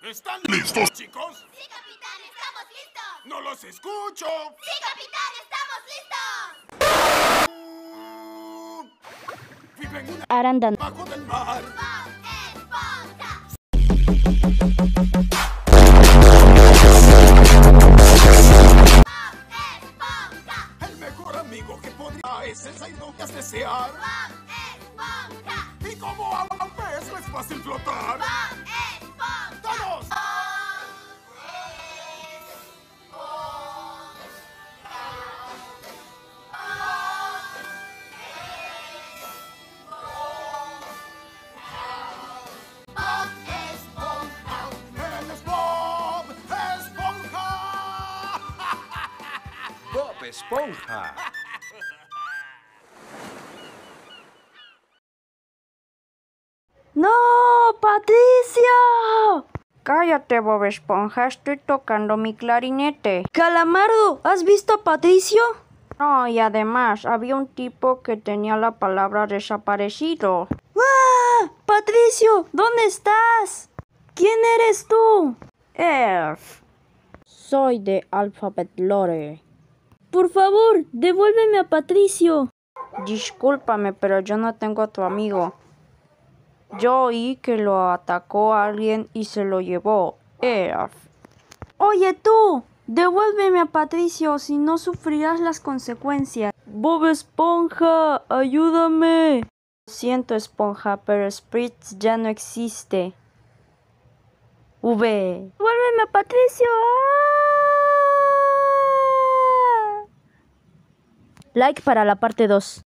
¿Están listos, chicos? ¡Sí, capitán! ¡Estamos listos! ¡No los escucho! ¡Sí, capitán! ¡Estamos listos! Viven una Arandan. bajo del mar. ¡Bob Esponja! ¡Bob Esponja! El mejor amigo que podría es el Sainocas desear. ¡Bob Esponja! Y como a un pez no es fácil flotar. ¡Bob Esponja! ¡Todos! ¡Bob Esponja! ¡Él es Bob Esponja! Bob Esponja. ¡No, Patricio! Cállate, Bob Esponja, estoy tocando mi clarinete. ¡Calamardo! ¿Has visto a Patricio? No, y además, había un tipo que tenía la palabra desaparecido. ¡Ah! ¡Patricio! ¿Dónde estás? ¿Quién eres tú? Soy de Alphabet Lore. Por favor, devuélveme a Patricio. Discúlpame, pero yo no tengo a tu amigo. Yo oí que lo atacó a alguien y se lo llevó. Oye tú, devuélveme a Patricio, si no sufrirás las consecuencias. Bob Esponja, ayúdame. Lo siento, Esponja, pero Spritz ya no existe. Devuélveme a Patricio. ¡Ah! Like para la parte 2.